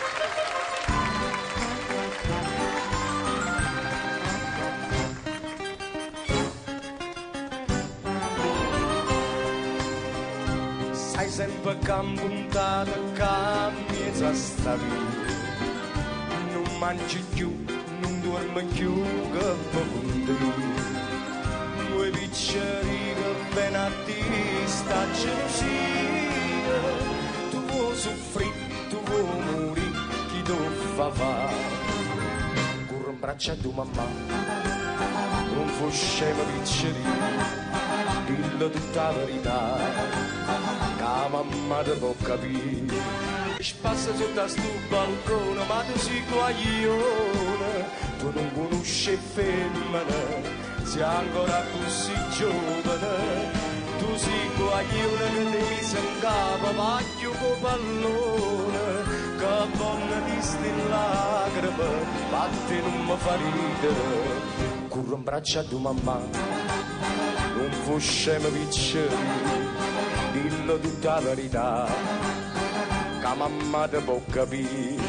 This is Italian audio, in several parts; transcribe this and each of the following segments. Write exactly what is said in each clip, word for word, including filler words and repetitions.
Sai sempre che puntata che mezza sta vita, non mangi più, non dormi più che punti. Due picceri che ben a ti sta gelosia, tu vuoi soffrire, tu vuoi morire, chi tu fa fare? Corro in braccio a tua mamma, non fu scemo picceri, dillo tutta la verità, che la mamma ti può capire. Passa sotto a sto balcone, ma tu sei guaglione, tu non conosci femmine, sei ancora così giovane, tu sei guaglione che ti mise in capo, vaglio con pallone, che donna di sti lacrime, batti non mi fa ridere, corro in braccio a tua mamma, non fu scemo picceri, dillo tutta la verità, che mamma ti può capire.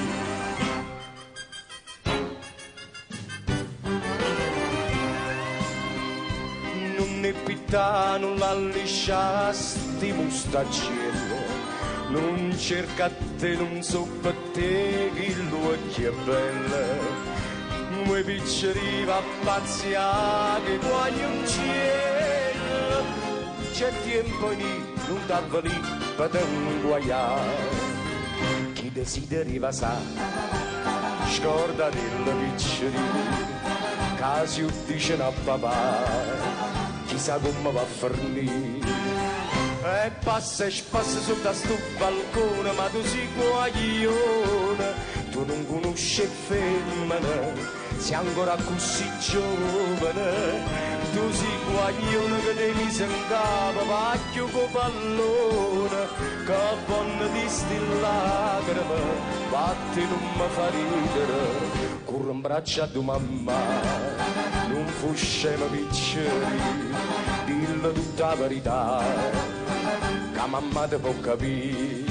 Non è pittà, non la lisciasti mustaccello, non cerca te, non so per te che l'occhio è bello. Noi picceri va pazzia che guaglioncello, c'è tempo in non t'avvali per te un guagliare. Chi desideri sa, scorda della piccerina, che si dice a papà, chissà come va a fornire. E passa e passa sotto a sto balcone, ma tu sei guaglione, tu non conosci femmine, sei ancora così giovane. Tu sei guaglione che ti mise in capo, vaglio con pallone, che buona di sti lacrime, batti non mi fa ridere, corro in braccio a tua mamma, non fu scemo picceri, dillo tutta la verità, che mamma ti può capire.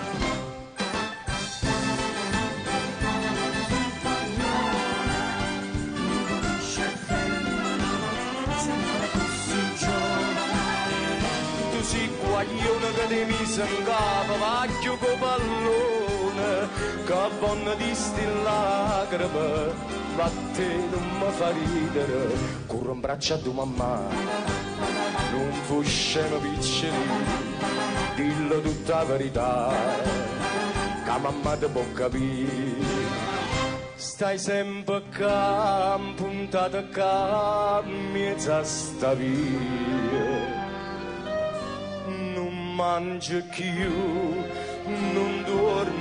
Guaglione che ti mise in capo, vaglio con pallone, che buona di sti lacrime, batte non mi fa ridere, corro in braccio a tua mamma, non fu scemo picceri, dillo tutta la verità, che mamma ti può capire. Stai sempre qua, puntata qua, mezza sta via, mangi più, non dormi